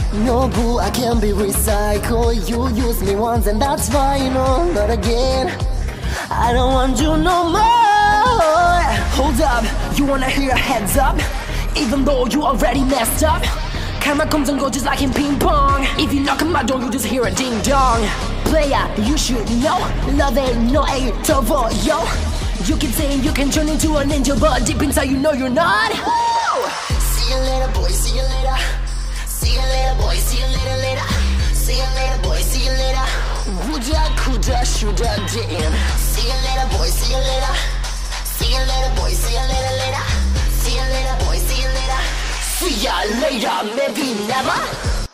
No boo, I can be recycled. You use me once and that's fine, no, not again. I don't want you no more. Hold up, you wanna hear a heads up? Even though you already messed up, karma comes and goes just like in ping pong. If you knock on my door, you just hear a ding dong. Player, you should know, love ain't no ain't over, yo. You can say you can turn into a ninja, but deep inside you know you're not. Woo! See you later, boy, see you later. See you later, boy, see you later, later. See you later, boy, see you later. Woulda, coulda, shoulda, didn't. See you later, boy, see you later. See you later, boy, see you later, later. See you later, boy, see you later. See ya later, maybe never.